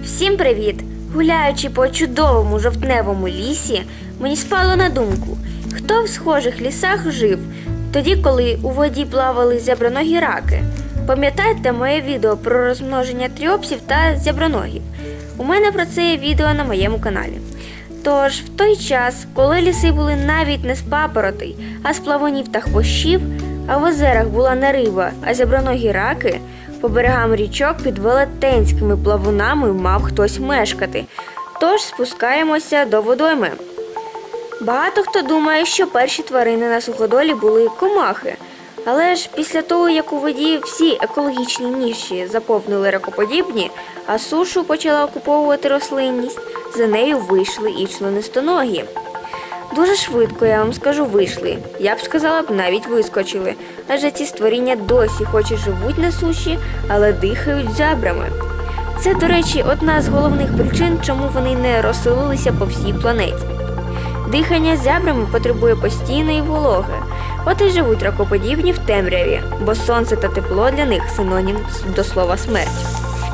Всім привіт! Гуляючи по чудовому жовтневому лісі, мені спало на думку, хто в схожих лісах жив тоді, коли у воді плавали зяброногі раки. Пам'ятаєте моє відео про розмноження тріопсів та зяброногів? У мене про це є відео на моєму каналі. Тож, в той час, коли ліси були навіть не з папоротей, а з плавунів та хвощів, а в озерах була не риба, а зяброногі раки, по берегам річок під велетенськими плавунами мав хтось мешкати. Тож спускаємося до водойми. Багато хто думає, що перші тварини на суходолі були комахи. Але ж після того, як у воді всі екологічні ніші заповнили ракоподібні, а сушу почала окуповувати рослинність, за нею вийшли і членистоногі. Дуже швидко, я вам скажу, вийшли. Я б сказала, навіть вискочили. Адже ці створіння досі хоч і живуть на суші, але дихають зябрами. Це, до речі, одна з головних причин, чому вони не розселилися по всій планеті. Дихання зябрами потребує постійної вологи. От і живуть ракоподібні в темряві, бо сонце та тепло для них синонім до слова смерть.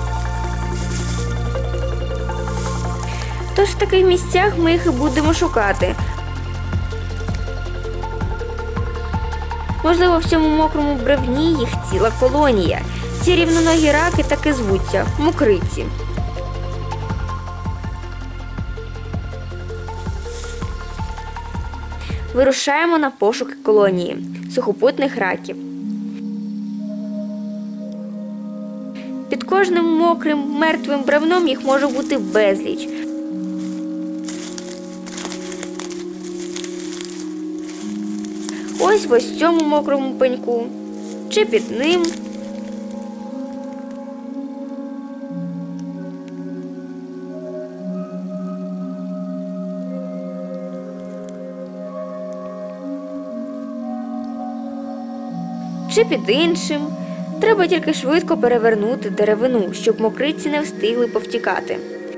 Тож в таких місцях ми їх і будемо шукати. Можливо, в цьому мокрому бревні їх ціла колонія. Ці рівноногі раки так і звуться – мокриці. Вирушаємо на пошуки колонії сухопутних раків. Під кожним мокрим, мертвим бревном їх може бути безліч. Ось в ось цьому мокрому пеньку, чи під ним. Чи під іншим. Треба тільки швидко перевернути деревину, щоб мокриці не встигли повтікати.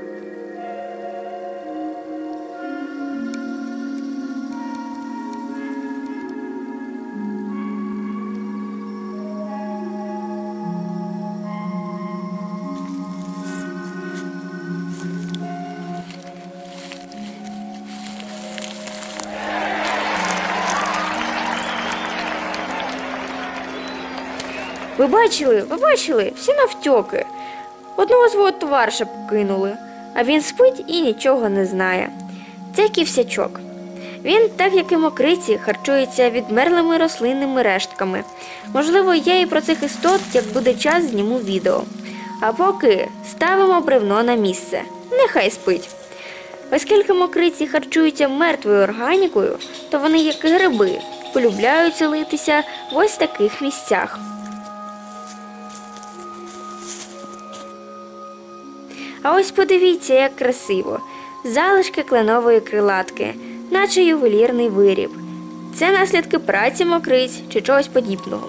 Ви бачили? Всі навтьоки. Одного свого товариша покинули, а він спить і нічого не знає. Це ківсячок. Він, так як і мокриці, харчується відмерлими рослинними рештками. Можливо, я і про цих істот, як буде час, зніму відео. А поки ставимо бревно на місце. Нехай спить. Оскільки мокриці харчуються мертвою органікою, то вони, як гриби, полюбляють селитися в ось таких місцях. А ось подивіться, як красиво. Залишки кленової крилатки, наче ювелірний виріб. Це наслідки праці мокриць чи чогось подібного.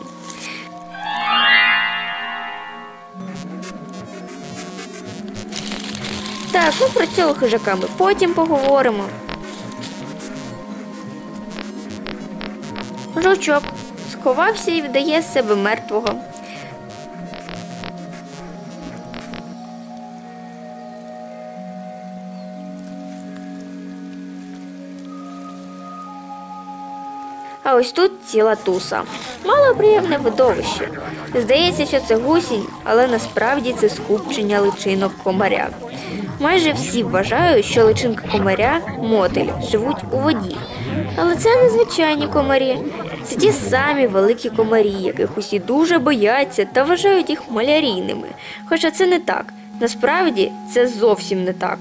Так, про цього хижака ми потім поговоримо. Жучок сховався і вдає з себе мертвого. А ось тут ціла туса. Малоприємне видовище. Здається, що це гусінь, але насправді це скупчення личинок комаря. Майже всі вважають, що личинки комаря – мотиль, живуть у воді. Але це не звичайні комарі. Це ті самі великі комарі, яких усі дуже бояться та вважають їх малярійними. Хоча це не так. Насправді це зовсім не так.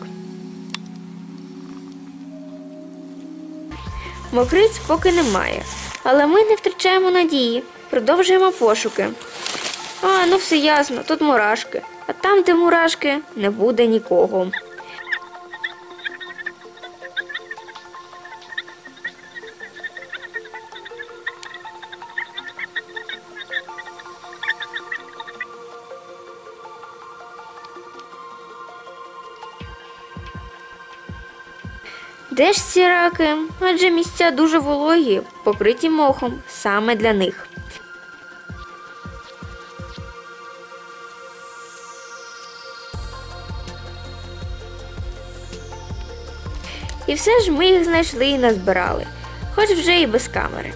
Мокриць поки немає, але ми не втрачаємо надії, продовжуємо пошуки. Ну все ясно, тут мурашки, а там, де мурашки, не буде нікого. Де ж ці раки? Адже місця дуже вологі, покриті мохом, саме для них. І все ж ми їх знайшли і назбирали, хоч вже і без камери.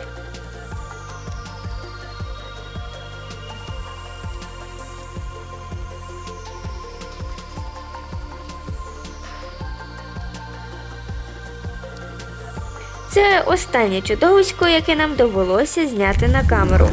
Це останнє чудовисько, яке нам довелося зняти на камеру.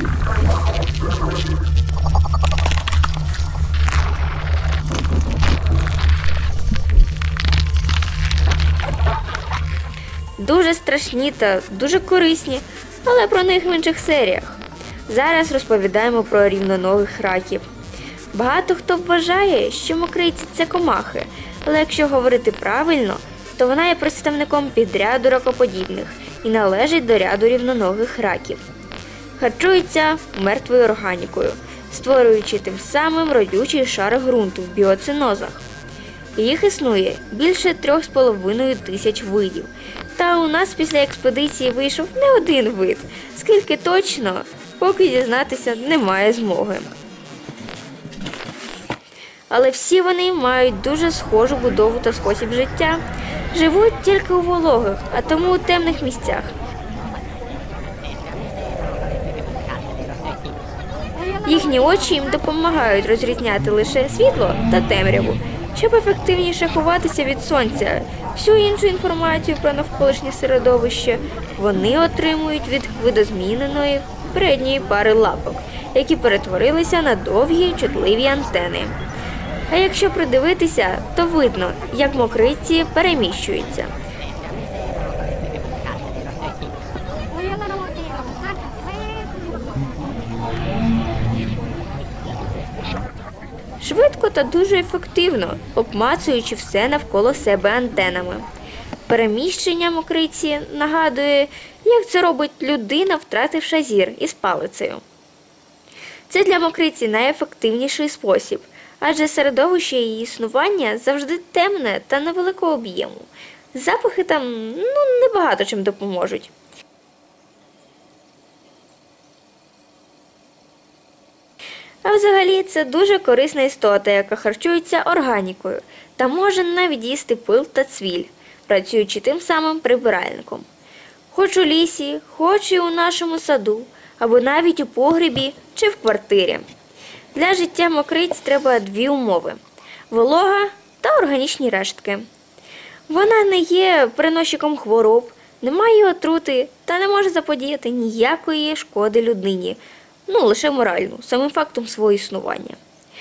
Дуже страшні та дуже корисні, але про них в інших серіях. Зараз розповідаємо про рівноногих раків. Багато хто вважає, що мокриці – це комахи, але якщо говорити правильно, то вона є представником підряду ракоподібних і належить до ряду рівноногих раків. Харчується мертвою органікою, створюючи тим самим родючий шар ґрунту в біоцинозах. Їх існує більше 3,5 тисяч видів. Та у нас після експедиції вийшов не один вид, скільки точно, поки дізнатися немає змоги. Але всі вони мають дуже схожу будову та спосіб життя. Живуть тільки у вологих, а тому у темних місцях. Їхні очі їм допомагають розрізняти лише світло та темряву, щоб ефективніше ховатися від сонця. Всю іншу інформацію про навколишнє середовище вони отримують від видозміненої передньої пари лапок, які перетворилися на довгі чутливі антени. А якщо придивитися, то видно, як мокриці переміщуються. Швидко та дуже ефективно, обмацуючи все навколо себе антенами. Переміщення мокриці нагадує, як це робить людина, втративши зір із палицею. Це для мокриці найефективніший спосіб, адже середовище її існування завжди темне та невеликого об'єму. Запахи там, небагато чим допоможуть. А взагалі це дуже корисна істота, яка харчується органікою та може навіть їсти пил та цвіль, працюючи тим самим прибиральником. Хоч у лісі, хоч і у нашому саду, або навіть у погребі чи в квартирі. Для життя мокриць треба дві умови – волога та органічні рештки. Вона не є переносчиком хвороб, не має отрути та не може заподіяти ніякої шкоди людині, лише моральну, самим фактом свого існування.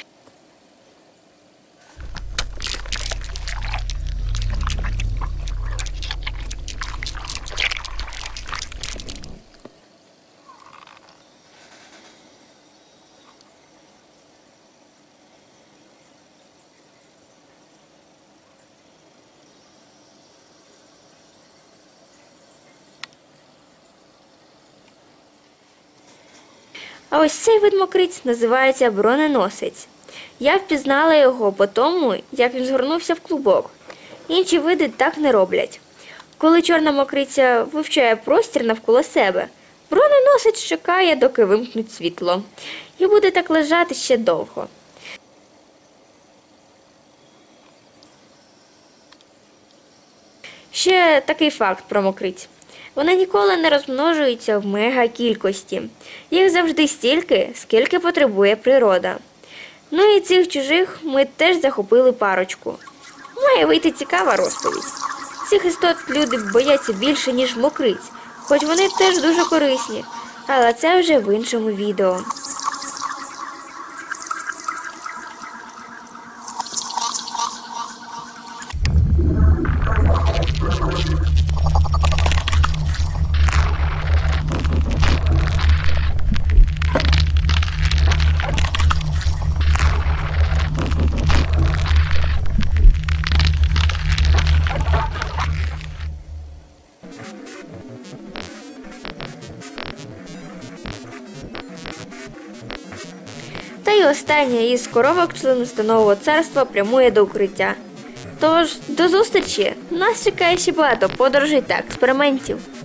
А ось цей вид мокриць називається броненосець. Я впізнала його по тому, як він згорнувся в клубок. Інші види так не роблять. Коли чорна мокриця вивчає простір навколо себе, броненосець чекає, доки вимкнуть світло. І буде так лежати ще довго. Ще такий факт про мокриць. Вони ніколи не розмножуються в мегакількості. Їх завжди стільки, скільки потребує природа. І цих чужих ми теж захопили парочку. Має вийти цікава розповідь. Цих істот люди бояться більше, ніж мокриць, хоч вони теж дуже корисні. Але це вже в іншому відео. Та й остання із коровок членостанового царства прямує до укриття. Тож, до зустрічі! Нас чекає ще багато подорожей та експериментів.